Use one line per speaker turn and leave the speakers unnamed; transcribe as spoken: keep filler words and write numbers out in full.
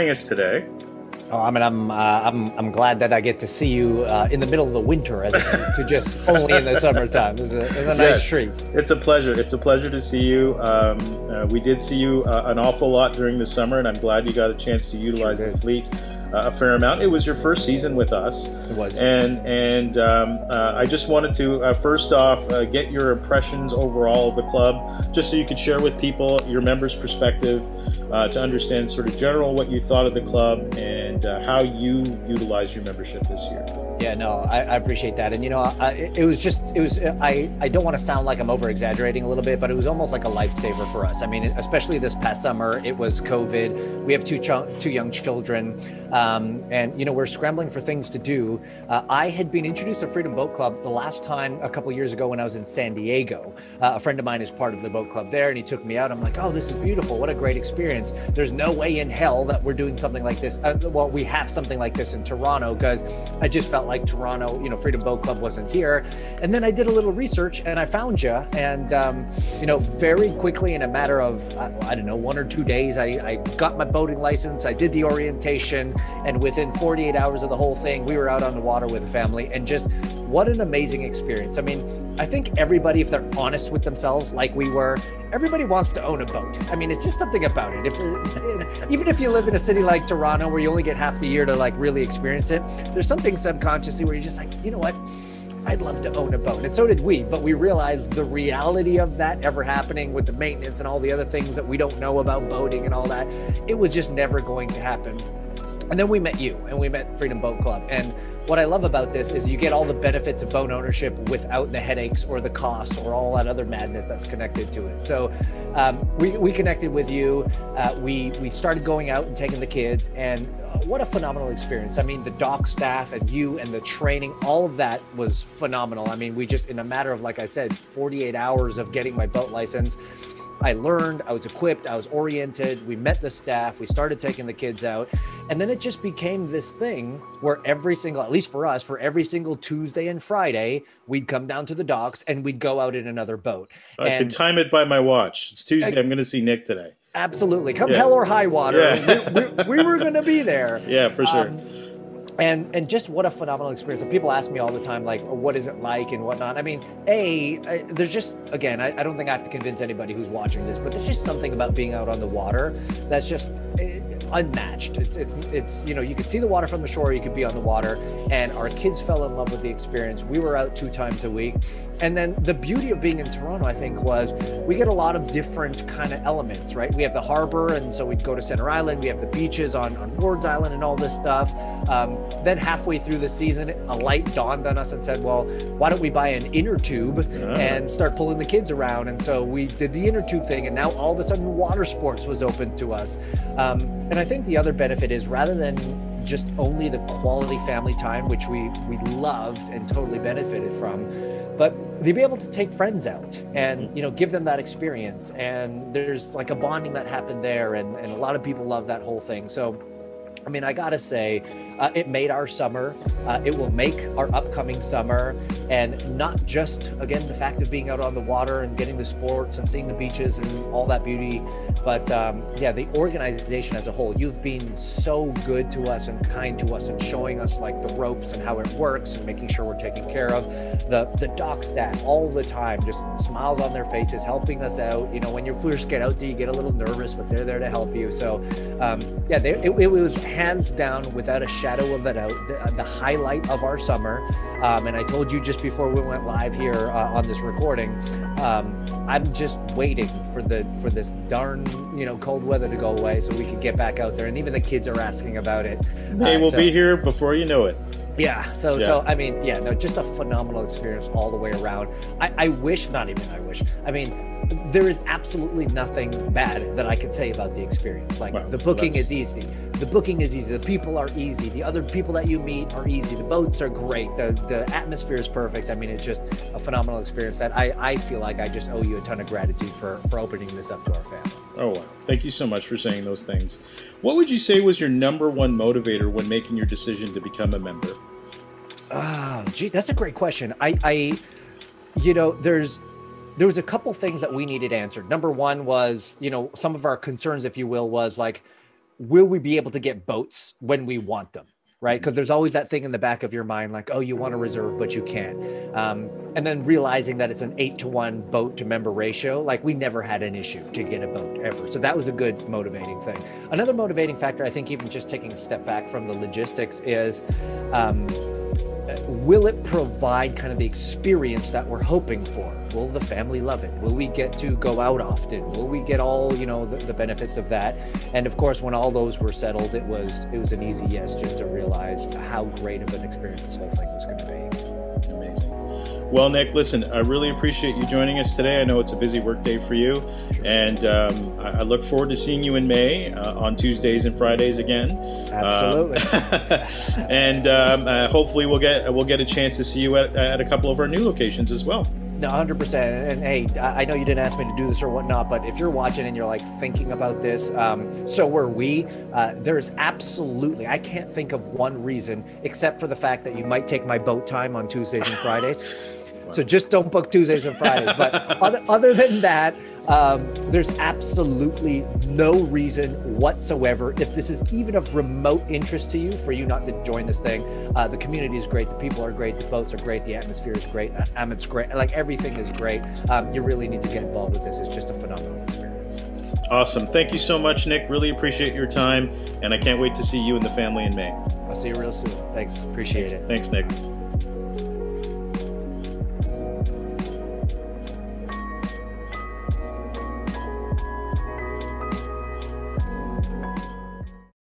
joining us today.
Oh, I mean, I'm uh, I'm I'm glad that I get to see you uh, in the middle of the winter, as opposed to just only in the summertime. It's a, it's a nice
Yes,
treat.
it's a pleasure. It's a pleasure to see you. Um, uh, we did see you uh, an awful lot during the summer, and I'm glad you got a chance to utilize
Sure
the
did.
fleet uh, a fair amount. It was your first season with us.
It was.
And and um, uh, I just wanted to uh, first off uh, get your impressions overall of the club, just so you could share with people your members' perspective, uh, to understand sort of general what you thought of the club and uh, how you utilize your membership this year.
Yeah, no, I, I appreciate that. And, you know, I, it, it was just, it was, I, I don't want to sound like I'm over exaggerating a little bit, but it was almost like a lifesaver for us. I mean, especially this past summer, it was COVID. We have two, ch- two young children. Um, and, you know, we're scrambling for things to do. Uh, I had been introduced to Freedom Boat Club the last time a couple years ago when I was in San Diego. Uh, a friend of mine is part of the boat club there, and he took me out. I'm like, oh, this is beautiful. What a great experience. There's no way in hell that we're doing something like this. Uh, well, we have something like this in Toronto, because I just felt like Toronto, you know, Freedom Boat Club wasn't here. And then I did a little research and I found you. And, um, you know, very quickly, in a matter of, I, I don't know, one or two days, I, I got my boating license. I did the orientation. And within forty-eight hours of the whole thing, we were out on the water with a family. And just what an amazing experience. I mean, I think everybody, if they're honest with themselves, like we were, everybody wants to own a boat. I mean, it's just something about it. If even if you live in a city like Toronto, where you only get half the year to like really experience it, there's something subconsciously where you're just like, you know what? I'd love to own a boat. And so did we, but we realized the reality of that ever happening with the maintenance and all the other things that we don't know about boating and all that, it was just never going to happen. And then we met you, and we met Freedom Boat Club. And what I love about this is you get all the benefits of boat ownership without the headaches or the costs or all that other madness that's connected to it. So um, we, we connected with you. Uh, we, we started going out and taking the kids, and uh, what a phenomenal experience. I mean, the dock staff and you and the training, all of that was phenomenal. I mean, we just, in a matter of, like I said, forty-eight hours of getting my boat license, I learned, I was equipped, I was oriented, we met the staff, we started taking the kids out, and then it just became this thing where every single, at least for us, for every single Tuesday and Friday, we'd come down to the docks and we'd go out in another boat.
I
and
can time it by my watch. It's Tuesday. I, I'm going to see Nick today.
Absolutely. Come
Yeah.
hell or high water,
Yeah.
we, we, we were going to be there.
Yeah, for sure.
Um, And and just what a phenomenal experience. And people ask me all the time, like, oh, what is it like and whatnot? I mean, A, I, there's just, again, I, I don't think I have to convince anybody who's watching this, but there's just something about being out on the water that's just eh, unmatched. It's, it's, it's, you know, you could see the water from the shore, you could be on the water, and our kids fell in love with the experience. We were out two times a week. And then the beauty of being in Toronto, I think, was we get a lot of different kind of elements, right? We have the harbor, and so we'd go to Center Island. We have the beaches on, on Ward's Island and all this stuff. Um, then halfway through the season, a light dawned on us and said, well, why don't we buy an inner tube and start pulling the kids around? And so we did the inner tube thing, and now all of a sudden water sports was open to us. Um, and I think the other benefit is, rather than just only the quality family time, which we we loved and totally benefited from, but to be able to take friends out and, you know, give them that experience. And there's like a bonding that happened there, and, and a lot of people love that whole thing. So I mean, I gotta say, uh, it made our summer. Uh, it will make our upcoming summer. And not just, again, the fact of being out on the water and getting the sports and seeing the beaches and all that beauty, but um, yeah, the organization as a whole. You've been so good to us and kind to us and showing us like the ropes and how it works and making sure we're taken care of. The, the dock staff all the time, just smiles on their faces, helping us out. You know, when you first get out there, you get a little nervous, but they're there to help you. So um, yeah, they, it, it was hands down, without a shadow of a doubt, the, the highlight of our summer. Um, and I told you just before we went live here uh, on this recording, um, I'm just waiting for the for this darn, you know, cold weather to go away so we can get back out there. And even the kids are asking about it.
They
uh,
will
so,
be here before you know it.
Yeah. So,
Yeah.
so I mean, yeah, no, just a phenomenal experience all the way around. I, I wish, not even I wish, I mean, there is absolutely nothing bad that I can say about the experience. Like,
Well,
the booking
that's-
is easy. The booking is easy. The people are easy. The other people that you meet are easy. The boats are great. The the atmosphere is perfect. I mean, it's just a phenomenal experience that I, I feel like I just owe you a ton of gratitude for, for opening this up to our family.
Oh, wow. Thank you so much for saying those things. What would you say was your number one motivator when making your decision to become a member?
Oh, gee, that's a great question. I, I, you know, there's, there was a couple things that we needed answered. Number one was, you know, some of our concerns, if you will, was like, will we be able to get boats when we want them? Right? Because there's always that thing in the back of your mind, like, oh, you want to reserve, but you can't. Um, and then realizing that it's an eight to one boat to member ratio, like we never had an issue to get a boat ever. So that was a good motivating thing. Another motivating factor, I think, even just taking a step back from the logistics is, um, will it provide kind of the experience that we're hoping for? Will the family love it? Will we get to go out often? Will we get all, you know, the, the benefits of that? And of course, when all those were settled, it was it was an easy yes, just to realize how great of an experience this whole thing was going to be.
Amazing. Well, Nick, listen, I really appreciate you joining us today. I know it's a busy work day for you, sure. and um, I, I look forward to seeing you in May uh, on Tuesdays and Fridays again.
Absolutely.
Um, and um, uh, hopefully we'll get we'll get a chance to see you at, at a couple of our new locations as well.
No, one hundred percent. And hey, I know you didn't ask me to do this or whatnot, but if you're watching and you're like thinking about this, um, so were we. Uh, there's absolutely, I can't think of one reason except for the fact that you might take my boat time on Tuesdays and Fridays. Wow. So just don't book Tuesdays and Fridays. But other, other than that, um, there's absolutely no reason whatsoever, if this is even of remote interest to you, for you not to join this thing. Uh, the community is great. The people are great. The boats are great. The atmosphere is great. Amit's great. Like, everything is great. Um, you really need to get involved with this. It's just a phenomenal experience.
Awesome. Thank you so much, Nick. Really appreciate your time. And I can't wait to see you and the family in May.
I'll see you real soon. Thanks. Appreciate
Thanks.
it.
Thanks, Nick.